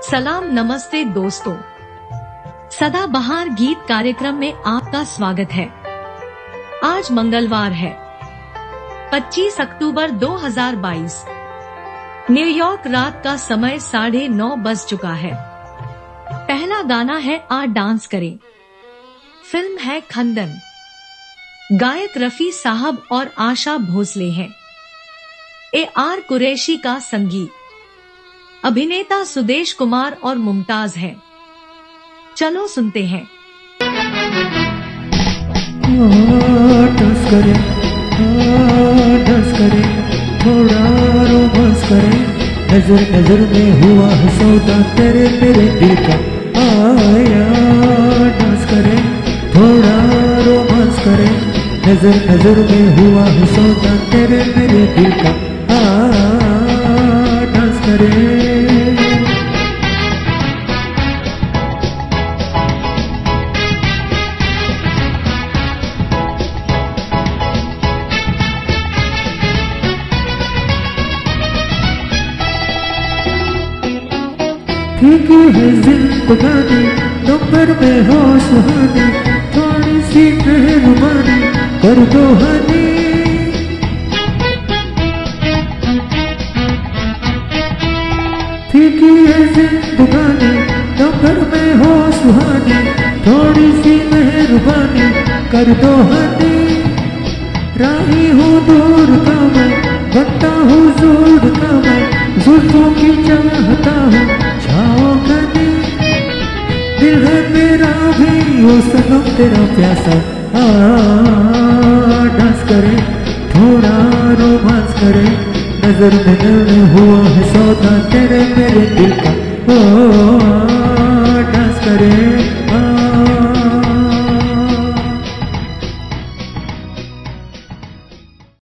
सलाम नमस्ते दोस्तों, सदाबहार गीत कार्यक्रम में आपका स्वागत है। आज मंगलवार है 25 अक्टूबर 2022। न्यूयॉर्क रात का समय 9:30 बज चुका है। पहला गाना है आ डांस करें। फिल्म है खंदन। गायक रफी साहब और आशा भोसले हैं। AR कुरैशी का संगीत। अभिनेता सुदेश कुमार और मुमताज हैं। चलो सुनते हैं। डांस करे, डांस करे, थोड़ा रोमांस करे। नजर नजर में हुआ है सौदा तेरे मेरे दिल का। आया डांस करे, थोड़ा रोमांस करे। नजर नजर में हुआ है सौदा तेरे मेरे दिल का। डांस करे। ठीक है जिंदगानी, नंबर में हो सुहानी। थोड़ी सी मेहरबानी कर दो हनी। ठीक है जिंदगानी, नंबर में हो सुहानी। थोड़ी सी मेहरबानी कर दो हनी। राही हूँ दूर का मैं, बनता हूँ जोड़ का मैं। जुल्फों की चाहता हूँ छाओ कदी। दिल है मेरा भी वो सनम तेरा प्यासा। डांस करे, थोड़ा रोमांस करे। नजर में हुआ है सौदा तेरे मेरे दिल का।